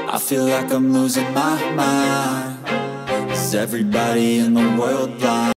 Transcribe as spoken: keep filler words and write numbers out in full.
I feel like I'm losing my mind. Is everybody in the world blind?